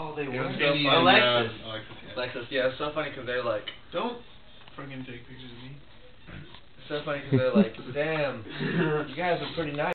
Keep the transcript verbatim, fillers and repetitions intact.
Oh, they were. So Alexis. Alexis. Uh, Alexis, yeah. Alexis, yeah, it's so funny because they're like, Don't fucking take pictures of me. it's so funny because they're like, damn, you guys are pretty nice.